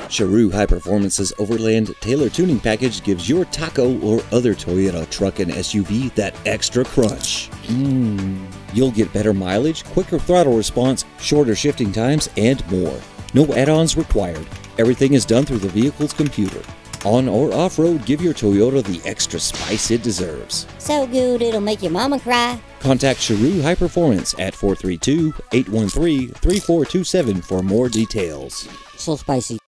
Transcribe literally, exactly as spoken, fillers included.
Sharue High Performance's Overland Tailor Tuning Package gives your Taco or other Toyota truck and S U V that extra crunch. Mmm. You'll get better mileage, quicker throttle response, shorter shifting times, and more. No add-ons required. Everything is done through the vehicle's computer. On or off-road, give your Toyota the extra spice it deserves. So good it'll make your mama cry. Contact Sharue High Performance at four three two, eight one three, three four two seven for more details. So spicy.